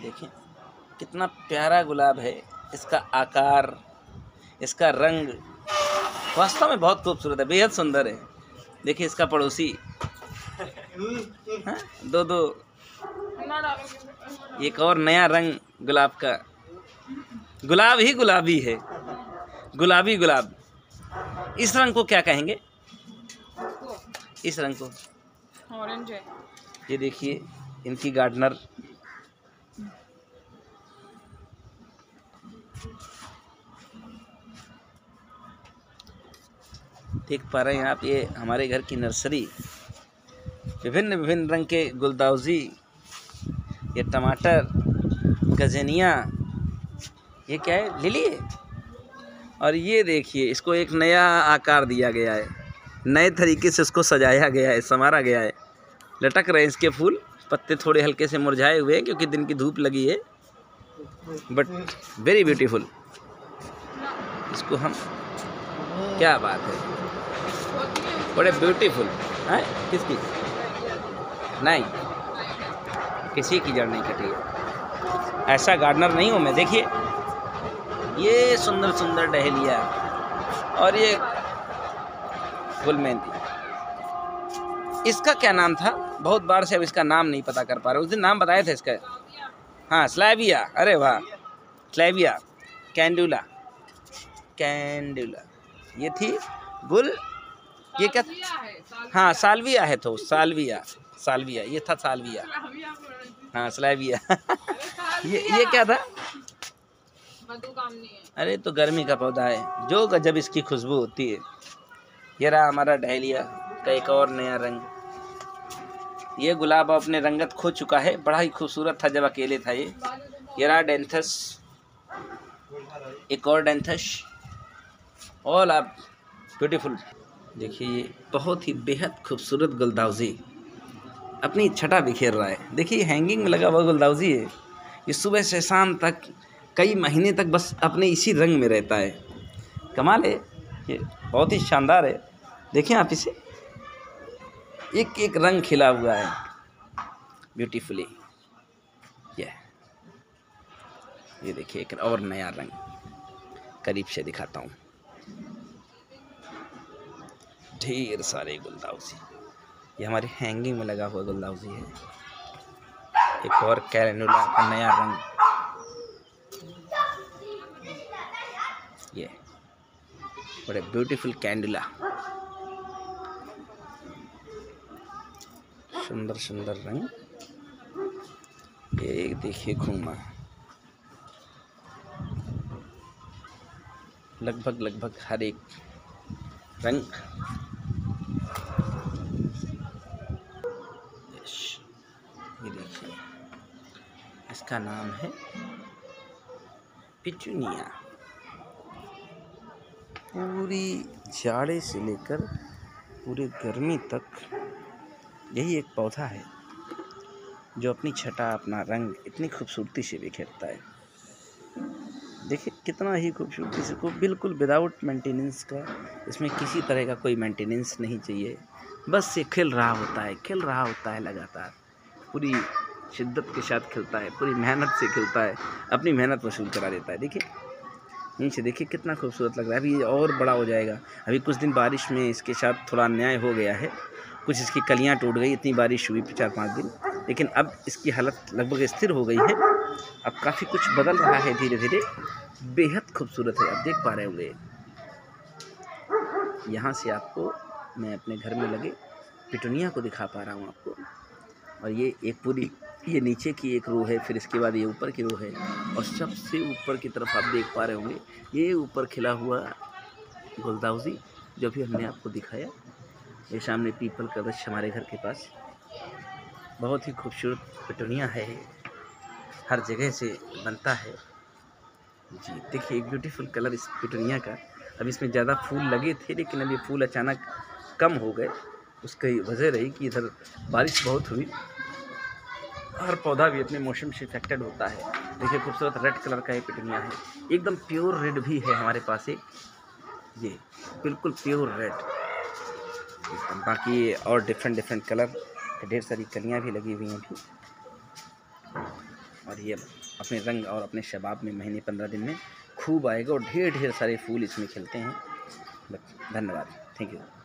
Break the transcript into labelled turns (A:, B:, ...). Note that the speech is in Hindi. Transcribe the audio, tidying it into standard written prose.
A: देखें कितना प्यारा गुलाब है, इसका आकार, इसका रंग वास्तव में बहुत खूबसूरत है, बेहद सुंदर है। देखिए इसका पड़ोसी दो एक और नया रंग गुलाब का, गुलाब ही गुलाबी है, गुलाबी गुलाब। इस रंग को क्या कहेंगे? इस रंग को
B: ऑरेंज है।
A: ये देखिए इनकी गार्डनर देख पा रहे हैं आप, ये हमारे घर की नर्सरी, विभिन्न विभिन्न रंग के गुलदाउजी, ये टमाटर, गजनिया, ये क्या है, लिली है। और ये देखिए इसको एक नया आकार दिया गया है, नए तरीके से इसको सजाया गया है, संवारा गया है। लटक रहे हैं इसके फूल, पत्ते थोड़े हल्के से मुरझाए हुए हैं क्योंकि दिन की धूप लगी है, बट वेरी ब्यूटीफुल। इसको हम, क्या बात है, बड़े ब्यूटीफुल है। किसकी? नहीं, किसी की जड़ नहीं कटी है, ऐसा गार्डनर नहीं हूँ मैं। देखिए ये सुंदर सुंदर डहेलिया और ये फुल मेहंदी, इसका क्या नाम था? बहुत बार से अब इसका नाम नहीं पता कर पा रहे। उस दिन नाम बताए थे इसका, हाँ स्लैविया। अरे वाह, स्लैविया कैंडुला, कैंडुला ये थी गुल, ये क्या था? हाँ साल्विया है, तो साल्विया, साल्विया ये था, साल्विया, हाँ स्लैविया ये क्या था? अरे तो गर्मी का पौधा है, जो गजब इसकी खुशबू होती है। ये रहा हमारा डहेलिया का एक और नया रंग। ये गुलाब अपने रंगत खो चुका है, बड़ा ही खूबसूरत था जब अकेले था ये रहा डेंथस, एक और डेंथस, ऑल आर ब्यूटीफुल। देखिए ये बहुत ही बेहद खूबसूरत गुलदाउजी अपनी छटा बिखेर रहा है। देखिए हैंगिंग में लगा हुआ गुलदाउजी है, ये सुबह से शाम तक कई महीने तक बस अपने इसी रंग में रहता है। कमाल है, ये बहुत ही शानदार है। देखिए आप इसे, एक एक रंग खिला हुआ है ब्यूटीफुली। ये देखिए एक और नया रंग, करीब से दिखाता हूँ। ढेर सारे गुलदाउजी, ये हमारी हैंगिंग में लगा हुआ गुलदाउजी है। एक और कैलेंडुला का नया रंग, ये बड़े ब्यूटीफुल कैंडुला, सुंदर सुंदर रंग। ये देखिए घूमा, लगभग हर एक रंग। ये देखिए इसका नाम है पिटूनिया। पूरी जाड़े से लेकर पूरे गर्मी तक यही एक पौधा है जो अपनी छटा, अपना रंग इतनी खूबसूरती से बिखेरता है। देखिए कितना ही खूबसूरती से, को बिल्कुल विदाउट मेंटेनेंस का, इसमें किसी तरह का कोई मेंटेनेंस नहीं चाहिए, बस ये खिल रहा होता है लगातार, पूरी शिद्दत के साथ खिलता है, पूरी मेहनत से खिलता है, अपनी मेहनत वसूल करा देता है। देखिए नीचे देखिए कितना खूबसूरत लग रहा है। अभी ये और बड़ा हो जाएगा, अभी कुछ दिन बारिश में इसके साथ थोड़ा अन्याय हो गया है, कुछ इसकी कलियां टूट गई, इतनी बारिश हुई 4-5 दिन, लेकिन अब इसकी हालत लगभग स्थिर हो गई है। अब काफ़ी कुछ बदल रहा है धीरे धीरे, बेहद खूबसूरत है, आप देख पा रहे होंगे। यहाँ से आपको मैं अपने घर में लगे पिटूनिया को दिखा पा रहा हूँ आपको। और ये एक पूरी, ये नीचे की एक रो है, फिर इसके बाद ये ऊपर की रो है, और सबसे ऊपर की तरफ आप देख पा रहे होंगे ये ऊपर खिला हुआ गुलदाउजी जो भी हमने आपको दिखाया। ये सामने पीपल का वृक्ष हमारे घर के पास, बहुत ही खूबसूरत पिटूनिया है, हर जगह से बनता है जी। देखिए एक ब्यूटीफुल कलर इस पिटूनिया का। अब इसमें ज़्यादा फूल लगे थे, लेकिन अब ये फूल अचानक कम हो गए। उसकी वजह रही कि इधर बारिश बहुत हुई, हर पौधा भी अपने मौसम से इफेक्टेड होता है। देखिए खूबसूरत रेड कलर का ये पिटूनिया है, एकदम प्योर रेड भी है हमारे पास एक, ये बिल्कुल प्योर रेड एकदम। बाकी और डिफरेंट कलर, ढेर सारी कलियाँ भी लगी हुई हैं अभी। और ये अपने रंग और अपने शबाब में महीने 15 दिन में खूब आएगा और ढेर ढेर सारे फूल इसमें खिलते हैं। धन्यवाद, थैंक यू।